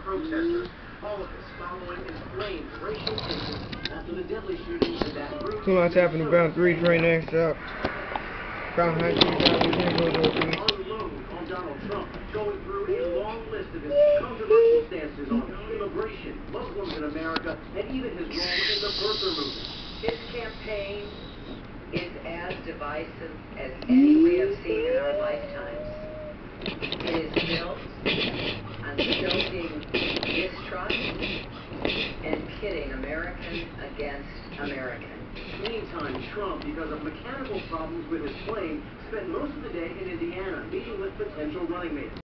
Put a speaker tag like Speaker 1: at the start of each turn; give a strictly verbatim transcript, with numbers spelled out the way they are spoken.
Speaker 1: protesters. All of this following inflamed racial tensions after the deadly shooting in that group.
Speaker 2: Two lots happened about three train accident. Crown Heights,
Speaker 1: Unload on Donald Trump, going through a long list of his controversial stances on immigration, Muslims in America, and even his role in the birther movement.
Speaker 3: His campaign is as divisive as any we have seen in our lifetimes. It is built on stoking distrust and pitting American against American.
Speaker 1: Meantime, Trump, because of mechanical problems with his plane, spent most of the day in Indiana meeting with potential running mates.